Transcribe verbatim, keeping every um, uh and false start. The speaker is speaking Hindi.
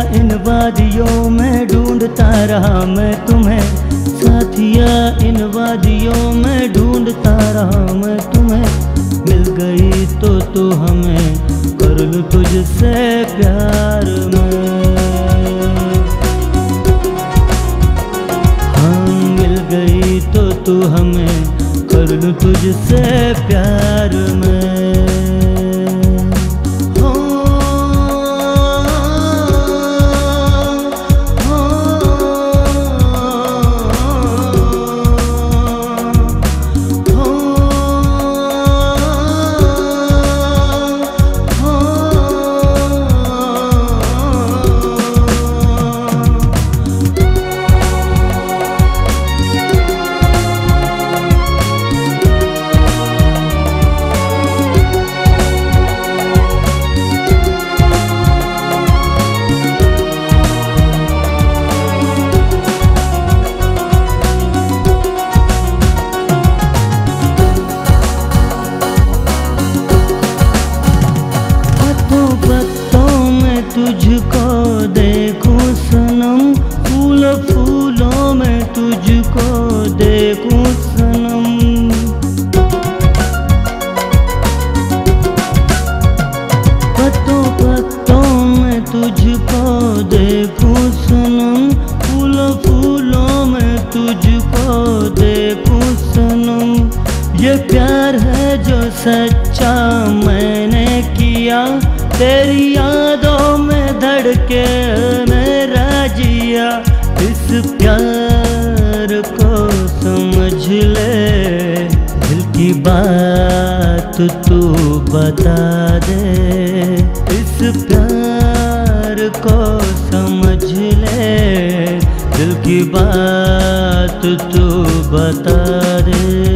इन वादियों में ढूंढता रहा मैं तुम्हें, साथिया इन वादियों में ढूंढता रहा मैं तुम्हें। मिल गई तो तू हमें कर लूं तुझसे प्यार में। हाँ मिल गई तो तू हमें कर लूं तुझसे प्यार में। तुझको देखूं सनम, फूल फूलों में तुझको देखूं सनम। पत्तों पत्तों में तुझको देखूं सनम, फूल फूलों में तुझको देखूं सनम। ये प्यार है जो सच्चा मैंने किया, तेरी यादों में धड़के मेरा जिया। इस प्यार को समझ ले, दिल की बात तू बता दे। इस प्यार को समझ ले, दिल की बात तू बता दे।